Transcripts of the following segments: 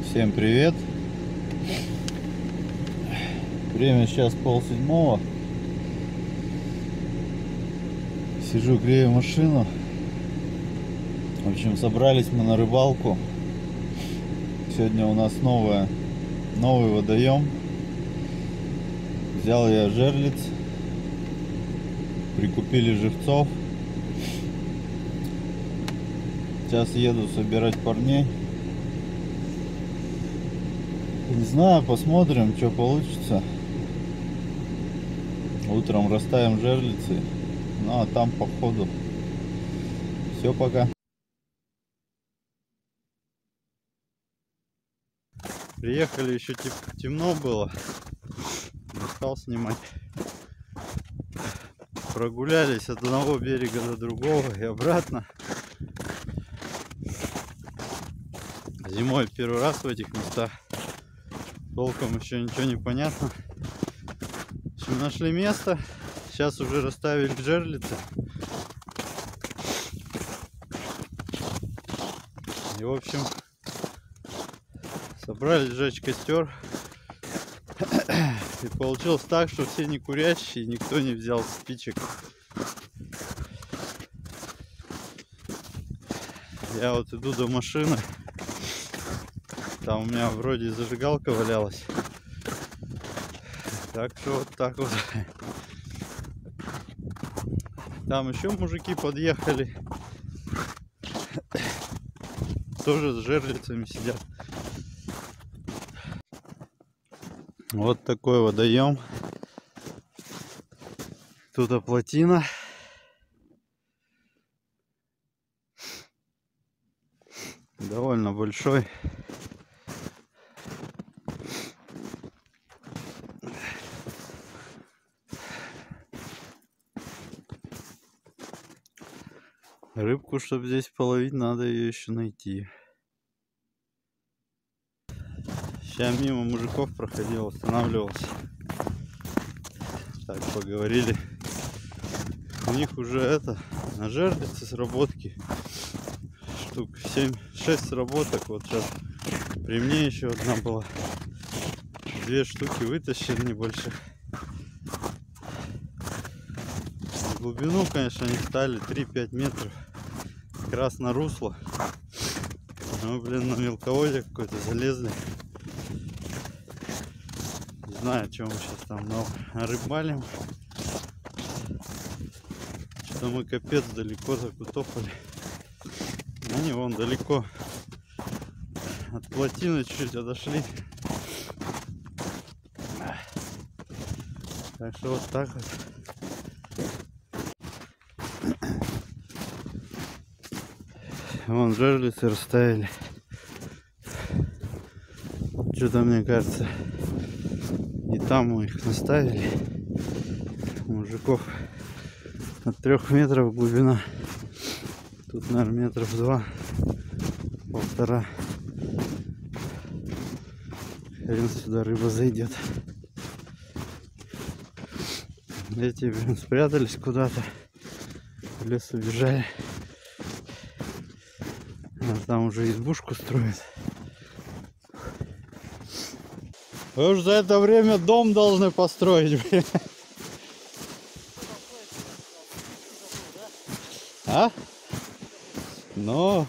Всем привет! Время сейчас 6:30. Сижу, грею машину. В общем, собрались мы на рыбалку. Сегодня у нас новый водоем. Взял я жерлиц. Прикупили живцов. Сейчас еду собирать парней. Не знаю, посмотрим, что получится. Утром расставим жерлицы. Ну а там по ходу. Все, пока. Приехали, еще темно было. Не стал снимать. Прогулялись от одного берега до другого и обратно. Зимой первый раз в этих местах. Толком еще ничего не понятно. В общем, нашли место. Сейчас уже расставили жерлицы. И в общем собрались сжечь костер. И получилось так, что все не курящие, никто не взял спичек. Я вот иду до машины. Там у меня вроде зажигалка валялась. Так что вот так вот. Там еще мужики подъехали. Тоже с жерлицами сидят. Вот такой водоем. Тут плотина. Довольно большой. Рыбку, чтобы здесь половить, надо ее еще найти. Сейчас мимо мужиков проходил, останавливался. Так, поговорили. У них уже на жерлице сработки. Штук 7-6 сработок. Вот сейчас при мне еще одна была. 2 штуки вытащили небольших. В глубину, конечно, они стали 3-5 метров. Как раз на русло. Ну, блин, на мелководье какой-то залезли. Не знаю, чем мы сейчас там рыбалим. Что мы капец далеко закутопали. Они вон далеко от плотины чуть отошли. Так что вот так вот. Вон жерлицы расставили. Что-то мне кажется, и там мы их наставили. Мужиков от 3 метров глубина. Тут, наверное, метров 2-1,5. Хрен сюда рыба зайдет. Эти, блин, спрятались куда-то. В лес убежали. А там уже избушку строят. Вы уж за это время дом должны построить, блин. А? Ну.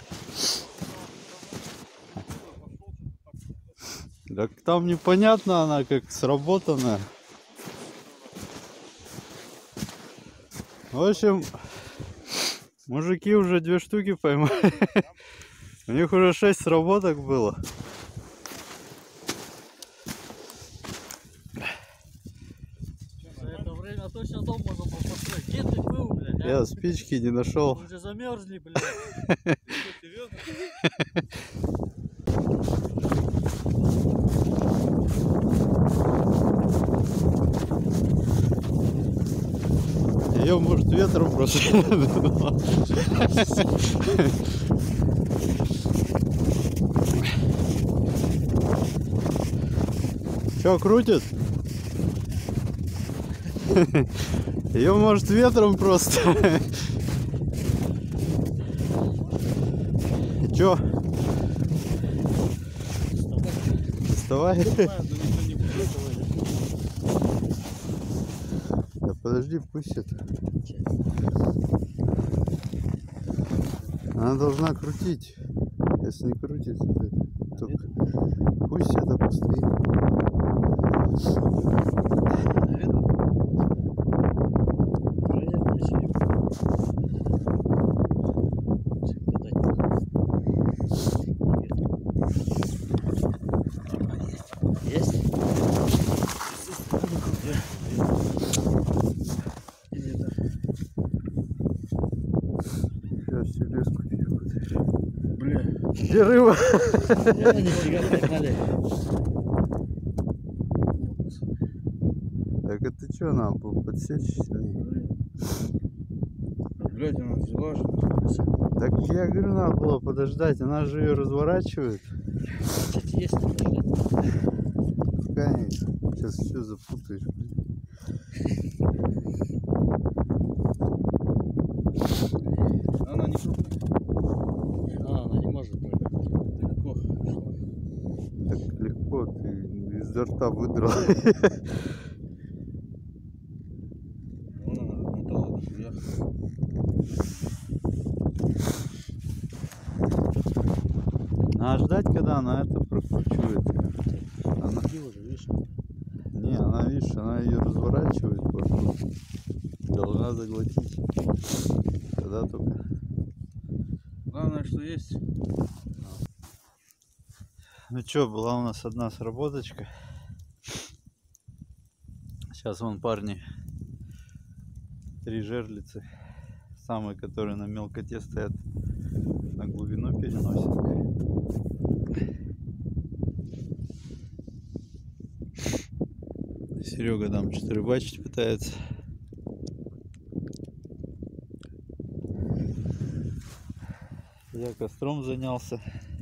Так там непонятно, она как сработанная. В общем, мужики уже 2 штуки поймали. У них уже 6 сработок было. За это время точно дом можно было построить. Где ты был, блядь? Я спички не нашел. Мы уже замерзли, блядь. Ее может ветром просто. Че, крутит? Ее может ветром просто. Че? доставай. Знаю, но никто не будет этого. Да подожди, пусть это. Она должна крутить. Если не крутится, то пусть это постоит. Есть? Сейчас селезку перепутаешь. Бля. Где рыба? Нифига поймали. Так это что, надо было подсечь сильнее? Блядь, она взяла же. Так я говорю, надо было подождать, она же ее разворачивает. Кстати, есть подождать. Пускай сейчас все запутаешь. Она не крупная. Она не может прыгать. Легко. Так легко ты изо рта выдрал. Вон она отмотала дохуя. Надо ждать, когда она это прокручивает. Она... уже, видишь? Не, она, видишь, она ее разворачивает вокруг. Должна заглотить. Тогда только. Главное, что есть. Ну что, была у нас одна сработочка. Сейчас вон парни 3 жерлицы. Самые, которые на мелкоте стоят, на глубину переносят. Серега там что-то рыбачить пытается. Я костром занялся.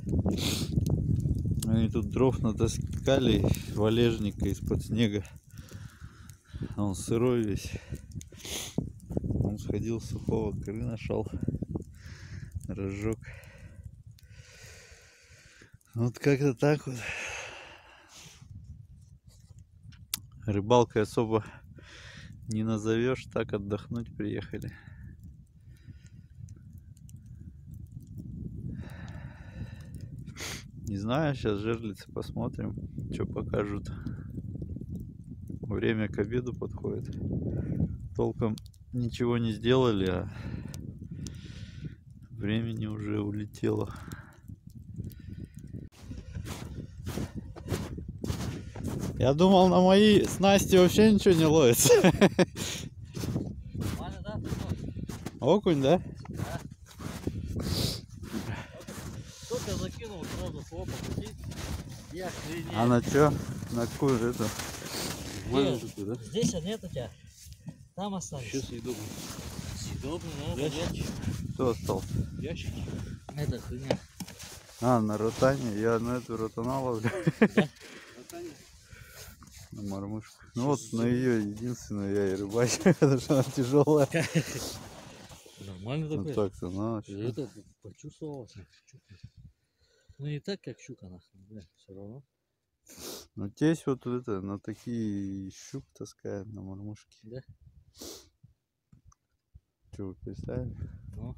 Они тут дров натаскали, валежника из-под снега. Он сырой весь. Он сходил с сухого, коры нашел, разжег. Вот как-то так вот. Рыбалкой особо не назовешь, так отдохнуть приехали. Не знаю, сейчас жерлицы посмотрим, что покажут. Время к обеду подходит. Толком ничего не сделали, а времени уже улетело. Я думал, на мои снасти вообще ничего не ловится. Нормально, да? Окунь, да? Да. Только закинул сразу хлопа пути. Я охренел. А на чё? На какую же это? Здесь нет у тебя. Там остались. Еще съедобно. Съедобный, да? Ящики. Кто остался? Ящики. Это хуйня. А, на ротане. Я на эту ротана ловлю. На мормышку. Ну вот на ее единственную я и рыбачу, потому что она тяжелая. Нормально Ну такой. так-то, ну. Это почувствовалось. Ну не так, как щука, нахуй, бля, все равно. Ну здесь вот это, на такие щук таскают, на мормышки. Да? Че, вы представили? Ну.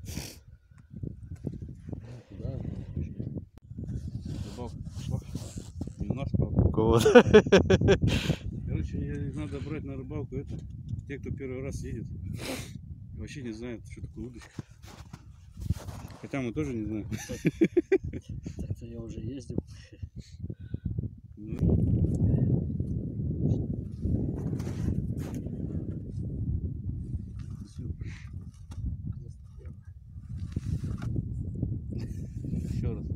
Ну, куда? Рыбалка пошла. Не у нас, правда. У кого-то. Короче, надо брать на рыбалку это. Те, кто первый раз едет, вообще не знают, что такое удочка. Хотя мы тоже не знаем. Так-то я уже ездил. Еще раз.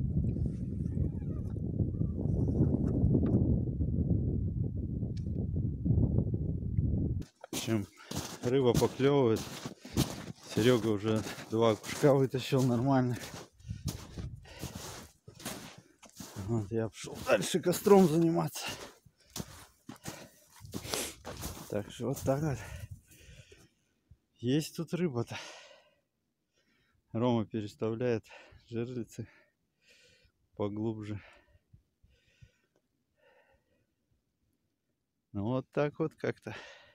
В общем, рыба поклевывает. Серега уже 2 кушка вытащил нормально. Вот я пошел дальше костром заниматься. Так что вот так вот. Есть тут рыба-то. Рома переставляет жерлицы поглубже. Ну вот так вот как-то.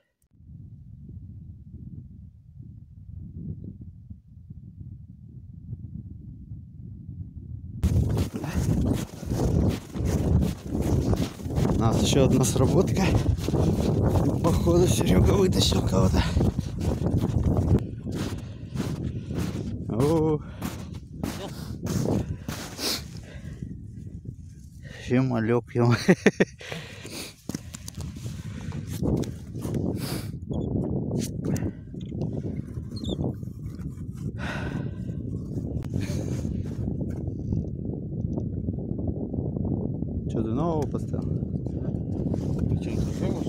У нас еще одна сработка. Походу Серега вытащил кого-то. О, малек ему. Что, ты нового поставил? Зачем ты правил?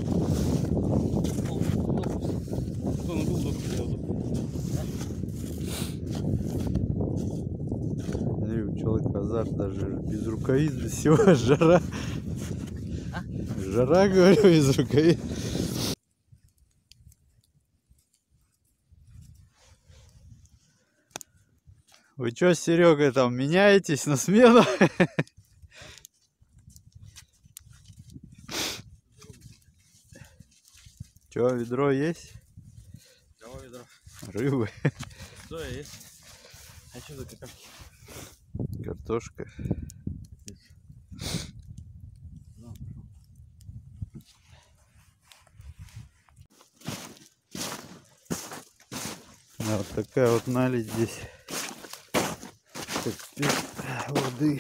Кто надул доку? Смотри, у человека азарт даже без рукавиц, без всего. Жара. Жара, говорю, без рукавиц. Вы что с Серегой там меняетесь на смену? Че, ведро есть? Давай ведро. Рыбы, Что есть? А что за какашки? картошка. Да, вот такая вот наледь здесь. Капец воды.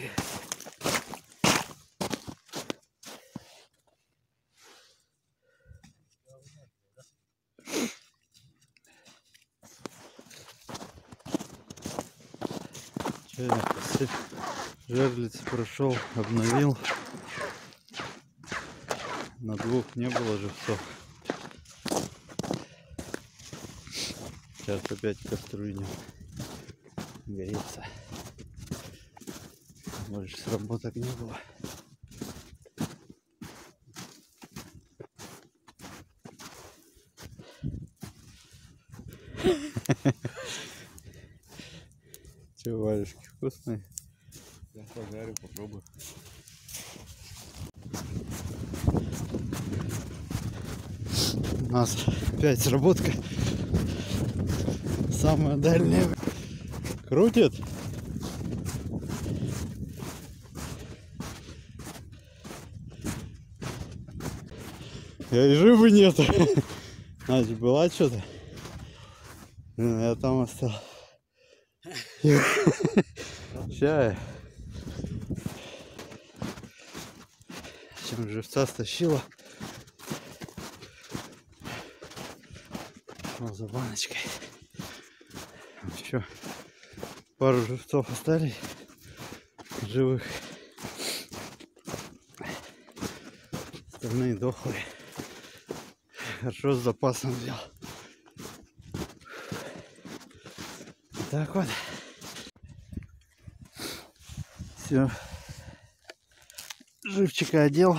Чайник после жерлицы прошел, обновил. На двух не было живцов. Сейчас опять кастрюльня греется. Больше сработок не было. Че, варежки вкусные? Я пожарю, попробую. У нас опять сработка. Самая дальняя. Крутит? Я и рыбы нету. Значит, была что-то? Блин, я там оставил. Ща. Чем живца стащила. Вот за баночкой. Еще пару живцов остались живых. Остальные дохлые. Хорошо с запасом взял. Так вот. Все. Живчика одел.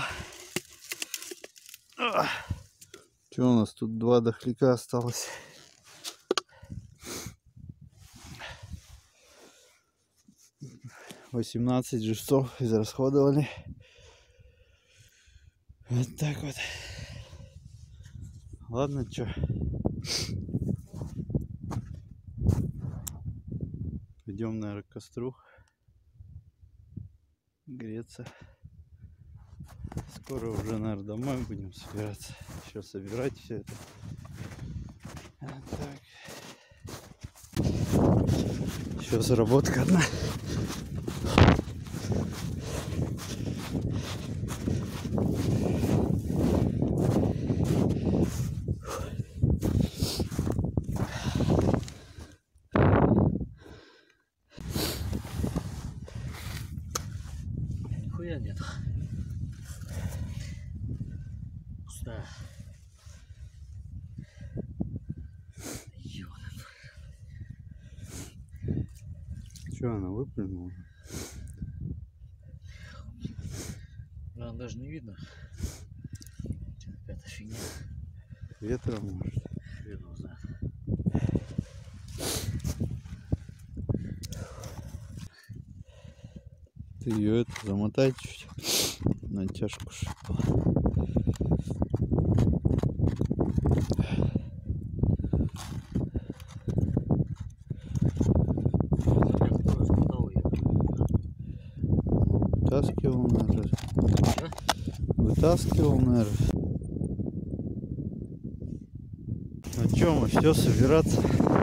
Что у нас тут 2 дохляка осталось? $18 живцов израсходовали. Вот так вот. Ладно, чё. Идем, наверное, к костру греться. Скоро уже, наверное, домой будем собираться. Еще собирать все это. Вот так. Еще заработка одна. Нихуя нет. Пустая. Че, она выплюнула? Наверное, даже не видно. Какая-то фигня. Ветром, может? Хрен знает. Ты ее это замотай чуть на тяжку, чтобы Вытаскивал, наверное. Вытаскивал, наверное. Ну что, мы все собираться.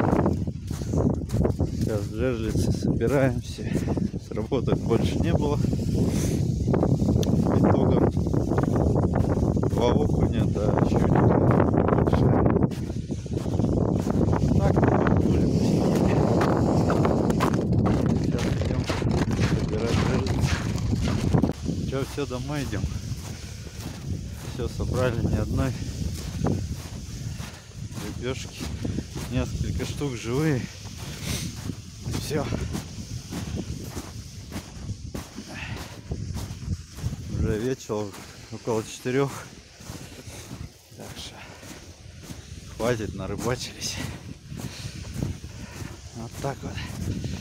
Сейчас в жерлице собираемся. Сработок больше не было. Итогом 2 окуня, да, еще так, будем сейчас идем собирать жерлицы. Че, все, домой идем. Все собрали, ни одной рыбешки, несколько штук живые. Все. Уже вечер, около 4. Так что хватит, нарыбачились. Вот так вот.